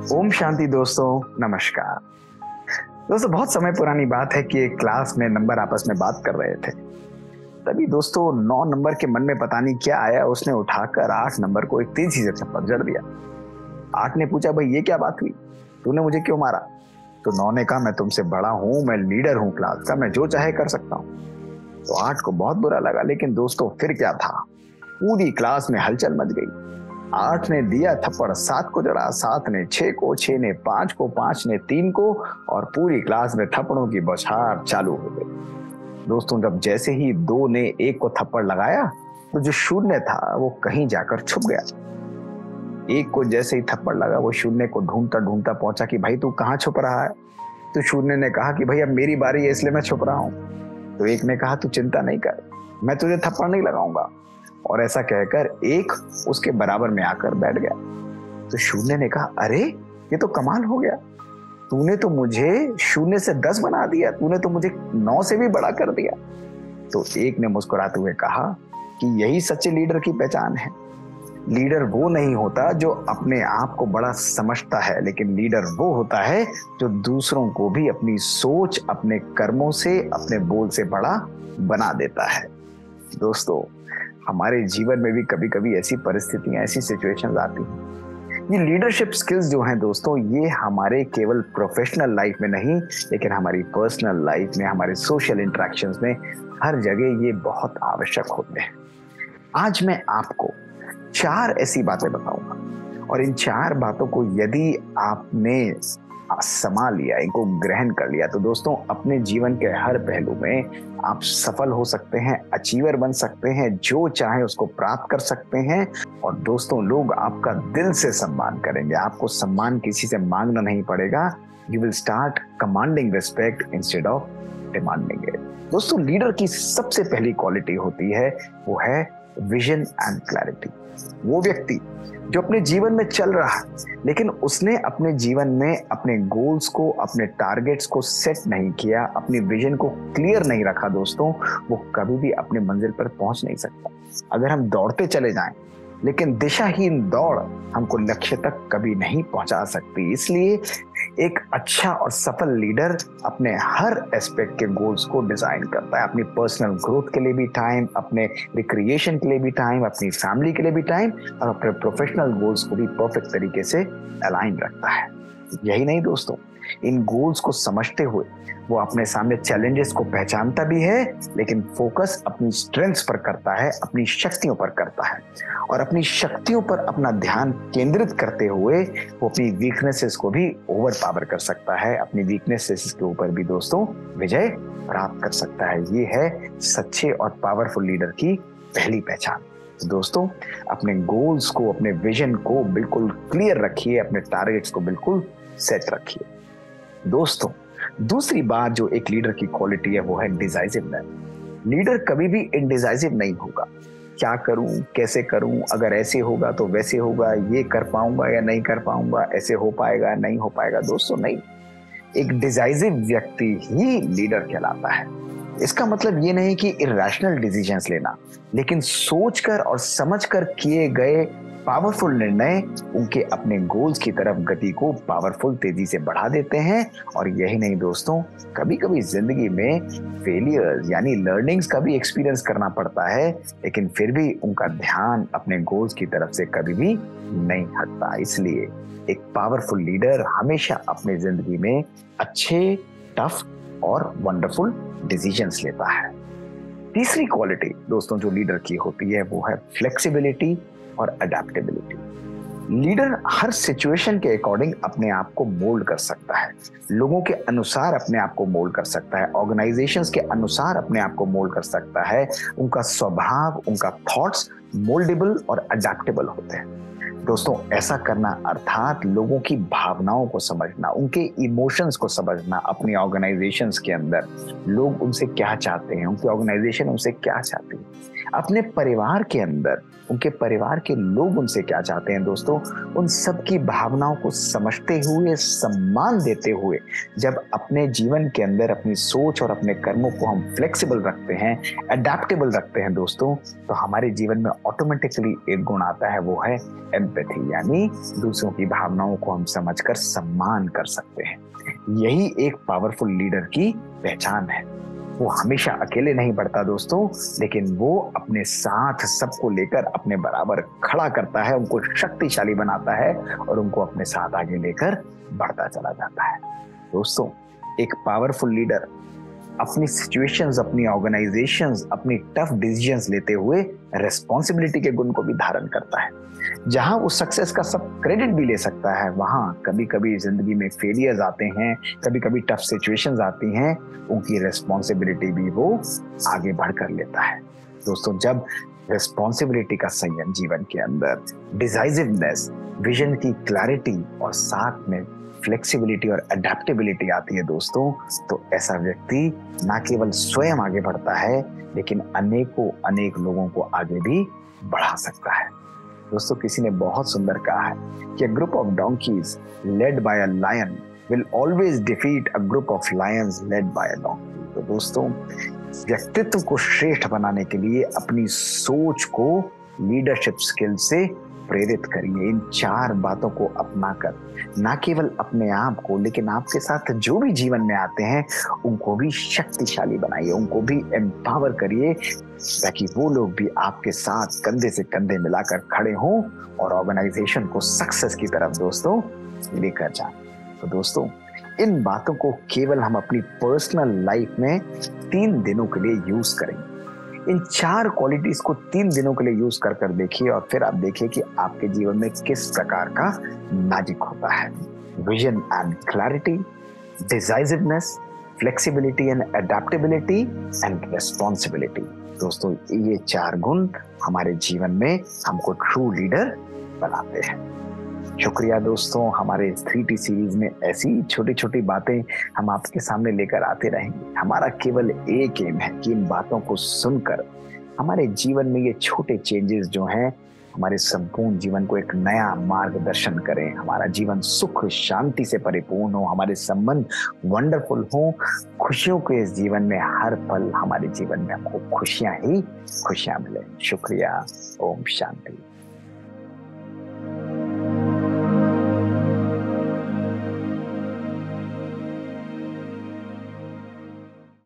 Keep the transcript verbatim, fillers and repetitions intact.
ओम शांति दोस्तों, नमस्कार। दोस्तों, बहुत समय पुरानी बात है कि एक क्लास में नंबर आपस में बात कर रहे थे। तभी दोस्तों नौ नंबर के मन में पता नहीं क्या आया, उसने उठाकर आठ नंबर को एक तेजी से थप्पड़ जड़ दिया। आठ ने पूछा, भाई ये क्या बात हुई, तूने मुझे क्यों मारा? तो नौ ने कहा, मैं तुमसे बड़ा हूं, मैं लीडर हूं क्लास का, मैं जो चाहे कर सकता हूं। तो आठ को बहुत बुरा लगा, लेकिन दोस्तों फिर क्या था, पूरी क्लास में हलचल मच गई। आठ ने दिया थप्पड़, सात को जड़ा, सात ने छह को, छह ने पांच को, पांच ने तीन को, और पूरी क्लास में थप्पड़ों की बौछार चालू हो गई। दोस्तों, जब जैसे ही दो ने एक को थप्पड़ लगाया तो जो शून्य था वो कहीं जाकर छुप गया। एक को जैसे ही थप्पड़ लगा वो शून्य को ढूंढता ढूंढता पहुंचा कि भाई तू कहाँ छुप रहा है? तो शून्य ने कहा कि भाई अब मेरी बारी है इसलिए मैं छुप रहा हूं। तो एक ने कहा, तू चिंता नहीं कर, मैं तुझे थप्पड़ नहीं लगाऊंगा। और ऐसा कहकर एक उसके बराबर में आकर बैठ गया। तो शून्य ने कहा, अरे ये तो कमाल हो गया, तूने तो मुझे शून्य से दस बना दिया, तूने तो मुझे नौ से भी बड़ा कर दिया। तो एक ने मुस्कुराते हुए कहा कि यही सच्चे लीडर की पहचान है। लीडर वो नहीं होता जो अपने आप को बड़ा समझता है, लेकिन लीडर वो होता है जो दूसरों को भी अपनी सोच, अपने कर्मों से, अपने बोल से बड़ा बना देता है। दोस्तों, हमारे जीवन में भी कभी कभी ऐसी परिस्थितियां, ऐसी सिचुएशंस आती हैं। ये लीडरशिप स्किल्स जो हैं दोस्तों, ये हमारे केवल प्रोफेशनल लाइफ में नहीं, लेकिन हमारी पर्सनल लाइफ में, हमारे सोशल इंटरेक्शंस में, हर जगह ये बहुत आवश्यक होते हैं। आज मैं आपको चार ऐसी बातें बताऊंगा, और इन चार बातों को यदि आपने संभाल लिया, इनको ग्रहण कर लिया, तो दोस्तों अपने जीवन के हर पहलू में आप सफल हो सकते हैं, अचीवर बन सकते हैं, जो चाहे उसको प्राप्त कर सकते हैं। और दोस्तों, लोग आपका दिल से सम्मान करेंगे, आपको सम्मान किसी से मांगना नहीं पड़ेगा। You will start commanding respect instead of demanding it. दोस्तों, लीडर की सबसे पहली क्वालिटी होती है, वो है विजन एंड क्लैरिटी। वो व्यक्ति जो अपने जीवन में चल रहा है, लेकिन उसने अपने जीवन में अपने गोल्स को, अपने टारगेट्स को सेट नहीं किया, अपनी विजन को क्लियर नहीं रखा, दोस्तों वो कभी भी अपने मंजिल पर पहुंच नहीं सकता। अगर हम दौड़ते चले जाएं, लेकिन दिशाहीन दौड़ हमको लक्ष्य तक कभी नहीं पहुंचा सकती। इसलिए एक अच्छा और सफल लीडर अपने हर एस्पेक्ट के गोल्स को डिजाइन करता है। अपनी पर्सनल ग्रोथ के लिए भी टाइम, अपने रिक्रिएशन के लिए भी टाइम, अपनी फैमिली के लिए भी टाइम, और अपने प्रोफेशनल गोल्स को भी परफेक्ट तरीके से अलाइन रखता है। यही नहीं दोस्तों, इन गोल्स को समझते हुए वो अपने सामने चैलेंजेस को पहचानता भी है, लेकिन फोकस अपनी स्ट्रेंथ्स पर करता है, अपनी शक्तियों पर करता है। और अपनी शक्तियों पर अपना ध्यान केंद्रित करते हुए वो अपनी वीकनेसेस को भी ओवर पावर कर सकता है, अपनी वीकनेसेस के ऊपर भी दोस्तों विजय प्राप्त कर सकता है। ये है सच्चे और पावरफुल लीडर की पहली पहचान। दोस्तों, अपने गोल्स को, अपने विजन को बिल्कुल क्लियर रखिए, अपने टारगेट्स को बिल्कुल सेट रखिए। दोस्तों, दूसरी बात जो एक लीडर की क्वालिटी है, वो है डिसाइसिवनेस। लीडर कभी भी इनडिसाइसिव नहीं होगा। क्या करूं, कैसे करूं, अगर ऐसे होगा तो वैसे होगा, ये कर पाऊंगा या नहीं कर पाऊंगा, ऐसे हो पाएगा नहीं हो पाएगा। दोस्तों नहीं, एक डिसाइसिव व्यक्ति ही लीडर कहलाता है। इसका मतलब ये नहीं कि इरैशनल डिसीजंस लेना, लेकिन सोचकर और समझकर किए गए पावरफुल निर्णय उनके अपने गोल्स की तरफ गति को पावरफुल तेजी से बढ़ा देते हैं। और यही नहीं दोस्तों, कभी कभी जिंदगी में फेलियर्स यानी लर्निंग्स का भी एक्सपीरियंस करना पड़ता है, लेकिन फिर भी उनका ध्यान अपने गोल्स की तरफ से कभी भी नहीं हटता। इसलिए एक पावरफुल लीडर हमेशा अपनी जिंदगी में अच्छे, टफ और वंडरफुल डिसीजंस लेता है। तीसरी क्वालिटी दोस्तों जो लीडर की होती है, वो है फ्लेक्सिबिलिटी और अडेप्टेबिलिटी। लीडर हर सिचुएशन के अकॉर्डिंग अपने आप को मोल्ड कर सकता है, लोगों के अनुसार अपने आप को मोल्ड कर सकता है, ऑर्गेनाइजेशंस के अनुसार अपने आप को मोल्ड कर सकता है। उनका स्वभाव, उनका थॉट्स मोल्डेबल और अडेप्टेबल होते हैं। दोस्तों, ऐसा करना अर्थात लोगों की भावनाओं को समझना, उनके इमोशंस को समझना, अपनी ऑर्गेनाइजेशंस के अंदर लोग उनसे क्या चाहते हैं, उनकी ऑर्गेनाइजेशन उनसे क्या चाहती है। अपने परिवार के अंदर उनके परिवार के लोग उनसे क्या चाहते हैं दोस्तों, उन सब की भावनाओं को समझते हुए, सम्मान देते हुए, जब अपने जीवन के अंदर अपनी सोच और अपने कर्मों को हम फ्लेक्सिबल रखते हैं, अडेप्टेबल रखते हैं दोस्तों, तो हमारे जीवन में ऑटोमेटिकली एक गुण आता है, वो है एम्पैथी, यानी दूसरों की भावनाओं को हम समझकर सम्मान कर सकते हैं। यही एक पावरफुल लीडर की पहचान है। वो हमेशा अकेले नहीं बढ़ता दोस्तों, लेकिन वो अपने साथ सबको लेकर अपने बराबर खड़ा करता है, उनको शक्तिशाली बनाता है और उनको अपने साथ आगे लेकर बढ़ता चला जाता है। दोस्तों, एक पावरफुल लीडर अपनी सिचुएशंस, अपनी ऑर्गेनाइजेशंस, अपनी टफ डिसीजंस लेते हुए रिस्पॉन्सिबिलिटी के गुण को भी धारण करता है। जहां वो सक्सेस का सब क्रेडिट भी ले सकता है, वहां कभी कभी जिंदगी में फेलियर्स आते हैं, कभी कभी टफ सिचुएशंस आती हैं, उनकी रिस्पॉन्सिबिलिटी भी वो आगे बढ़कर लेता है। दोस्तों, जब रिस्पॉन्सिबिलिटी का संयम जीवन के अंदर, डिसाइसिवनेस, विजन की क्लैरिटी और साथ में फ्लेक्सिबिलिटी और अडेप्टेबिलिटी आती है दोस्तों, तो ऐसा व्यक्ति ना केवल स्वयं आगे बढ़ता है, लेकिन अनेकों अनेक लोगों को आगे भी बढ़ा सकता है। दोस्तों, किसी ने बहुत सुंदर कहा है कि a group of donkeys led by a lion will always defeat a group of lions led by a donkey। तो दोस्तों, व्यक्तित्व को श्रेष्ठ बनाने के लिए अपनी सोच को लीडरशिप स्किल से प्रेरित करिए। इन चार बातों को अपनाकर ना केवल अपने आप को, लेकिन आपके साथ जो भी जीवन में आते हैं उनको भी शक्तिशाली बनाइए, उनको भी एम्पावर करिए, ताकि वो लोग भी आपके साथ कंधे से कंधे मिलाकर खड़े हों और ऑर्गेनाइजेशन को सक्सेस की तरफ दोस्तों लेकर जाएं। तो दोस्तों, इन बातों को केवल हम अपनी पर्सनल लाइफ में तीन दिनों के लिए यूज करेंगे। इन चार क्वालिटीज को तीन दिनों के लिए यूज कर कर देखिए और फिर आप देखिए कि आपके जीवन में किस प्रकार का मैजिक होता है। Vision and clarity, decisiveness, flexibility and adaptability and responsibility. दोस्तों, ये चार गुण हमारे जीवन में हमको ट्रू लीडर बनाते हैं। शुक्रिया दोस्तों, हमारे थ्री टी सीरीज में ऐसी छोटी छोटी बातें हम आपके सामने लेकर आते रहेंगे। हमारा केवल एक एम है कि इन बातों को सुनकर हमारे जीवन में ये छोटे चेंजेस जो हैं हमारे संपूर्ण जीवन को एक नया मार्गदर्शन करें, हमारा जीवन सुख शांति से परिपूर्ण हो, हमारे संबंध वंडरफुल हो, खुशियों के इस जीवन में हर पल हमारे जीवन में हमको खुशियां ही खुशियां मिले। शुक्रिया। ओम शांति।